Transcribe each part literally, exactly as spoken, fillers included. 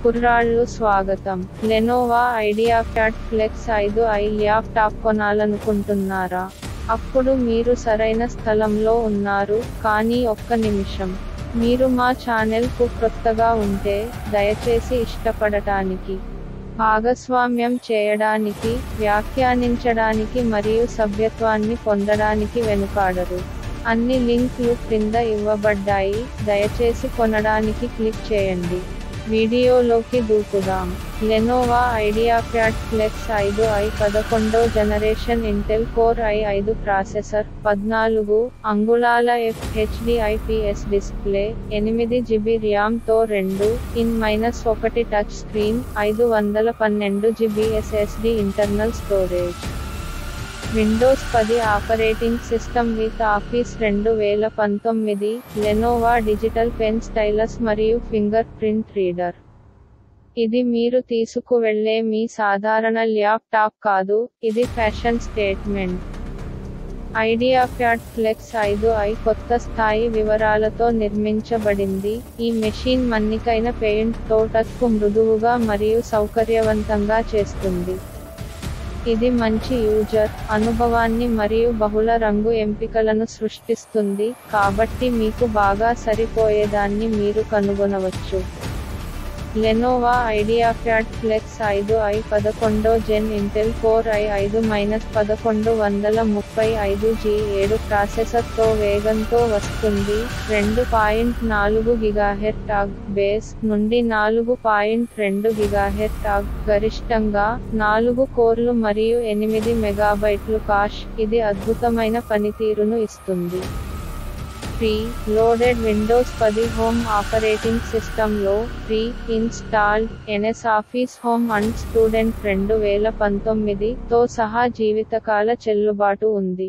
కుర్రాళ్ళు స్వాగతం. Lenovo IdeaPad Flex ఐదు ఐ ల్యాప్టాప్ కొనాలనుకుంటున్నారా? అప్పుడు మీరు సరైన స్థలంలో ఉన్నారు, కానీ ఒక్క నిమిషం. మీరు మా ఛానెల్ కు క్రొత్తగా ఉంటే, దయచేసి ఇష్టపడటానికి, భాగస్వామ్యం చేయడానికి, వ్యాఖ్యానించడానికి మరియు సభ్యత్వాన్ని పొందడానికి వెనుకాడరు. అన్ని లింక్లు క్రింద ఇవ్వబడ్డాయి, దయచేసి కొనడానికి క్లిక్ చేయండి. వీడియోలోకి దూకుదాం. లెనోవా ఐడియాప్యాడ్ ఫ్లెక్స్ ఐదు ఐ పదకొండో జనరేషన్ ఇంటెల్ కోర్ ఐ ఐదు ప్రాసెసర్, పద్నాలుగు అంగుళాల F H D I P S display, ఎనిమిది జీబీ ర్యామ్ తో రెండు ఇన్ ఒకటి టచ్ స్క్రీన్, ఐదు వందల పన్నెండు GB S S D internal storage. Windows పది ఆపరేటింగ్ సిస్టమ్ విత్ ఆఫీస్ రెండు వేల పంతొమ్మిది, లెనోవా డిజిటల్ పెన్ స్టైలస్ మరియు ఫింగర్ ప్రింట్ రీడర్. ఇది మీరు తీసుకువెళ్లే మీ సాధారణ ల్యాప్టాప్ కాదు, ఇది ఫ్యాషన్ స్టేట్మెంట్. ఐడియాప్యాడ్ ఫ్లెక్స్ ఐదు ఐ కొత్త స్థాయి వివరాలతో నిర్మించబడింది. ఈ మెషీన్ మన్నికైన పెయింట్ తో టచ్ కు మృదువుగా మరియు సౌకర్యవంతంగా చేస్తుంది. ఇది మంచి యూజర్ అనుభవాన్ని మరియు బహుళ రంగు ఎంపికలను సృష్టిస్తుంది, కాబట్టి మీకు బాగా సరిపోయేదాన్ని మీరు కనుగొనవచ్చు. లెనోవా ఐడియాప్యాడ్ ఫ్లెక్స్ ఐదు ఐ పదకొండో జెన్ ఇంటెల్ కోర్ ఐ ఐదు పదకొండు వందల ముప్పై ఐదు జీ ఏడు ప్రాసెసర్ తో వేగంతో వస్తుంది. రెండు పాయింట్ నాలుగు గిగాహెర్ట్జ్ ఆగ్ బేస్ నుండి నాలుగు పాయింట్ రెండు గిగాహెర్ట్జ్ ఆగ్ గరిష్టంగా, నాలుగు కోర్లు మరియు ఎనిమిది మెగాబైట్లు కాష్. ఇది అద్భుతమైన పనితీరును ఇస్తుంది. ప్రీ లోడెడ్ విండోస్ పది హోమ్ ఆపరేటింగ్ సిస్టమ్లో, preinstalled MS Office Home and Student రెండు వేల పంతొమ్మిది తో సహా జీవితకాల చెల్లుబాటు ఉంది.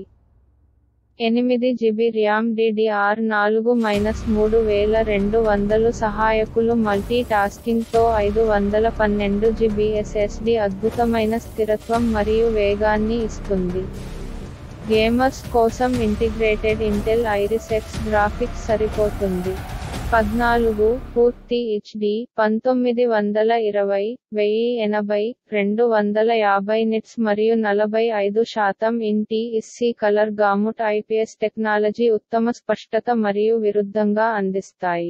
ఎనిమిది GB RAM D D R నాలుగు మూడు వేల రెండు వందలు సహాయకులు మల్టీ టాస్కింగ్ తో ఐదు వందల పన్నెండు జీబీ ఎస్ ఎస్ డి అద్భుతమైన స్థిరత్వం మరియు వేగాన్ని ఇస్తుంది. గేమర్స్ కోసం integrated Intel Iris X graphics సరిపోతుంది. పద్నాలుగు పూర్తి హెచ్ డి, పంతొమ్మిది వందల ఇరవై, వెయ్యి ఎనభై, రెండు వందల యాభై నిట్స్ మరియు నలభై ఐదు శాతం N T S C colour gamut I P S technology ఉత్తమ స్పష్టత మరియు విరుద్ధంగా అందిస్తాయి.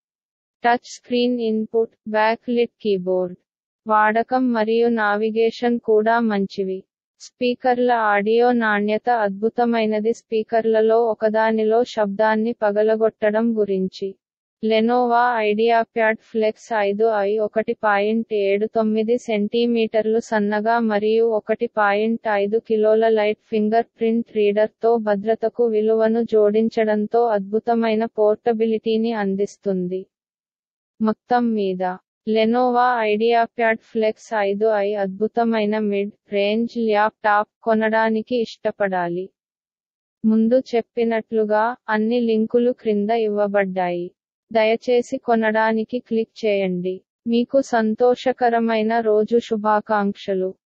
Touch screen input, backlit keyboard వాడకం మరియు నావిగేషన్ కూడా మంచివి. స్పీకర్ల ఆడియో నాణ్యత అద్భుతమైనది. స్పీకర్లలో ఒకదానిలో శబ్దాన్ని పగలగొట్టడం గురించి. లెనోవా ఐడియాప్యాడ్ ఫ్లెక్స్ ఐదు ఐ ఒకటి పాయింట్ ఏడు తొమ్మిది సెంటీమీటర్లు సన్నగా మరియు ఒకటి పాయింట్ ఐదు కిలోల లైట్ ఫింగర్ ప్రింట్ రీడర్ తో భద్రతకు విలువను జోడించడంతో అద్భుతమైన పోర్టబిలిటీని అందిస్తుంది. మొత్తం మీద లెనోవా ఐడియాప్యాడ్ ఫ్లెక్స్ ఐదు ఐ అద్భుతమైన మిడ్ రేంజ్ ల్యాప్టాప్ కొనడానికి ఇష్టపడాలి. ముందు చెప్పినట్లుగా, అన్ని లింకులు క్రింద ఇవ్వబడ్డాయి. దయచేసి కొనడానికి క్లిక్ చేయండి. మీకు సంతోషకరమైన రోజు శుభాకాంక్షలు.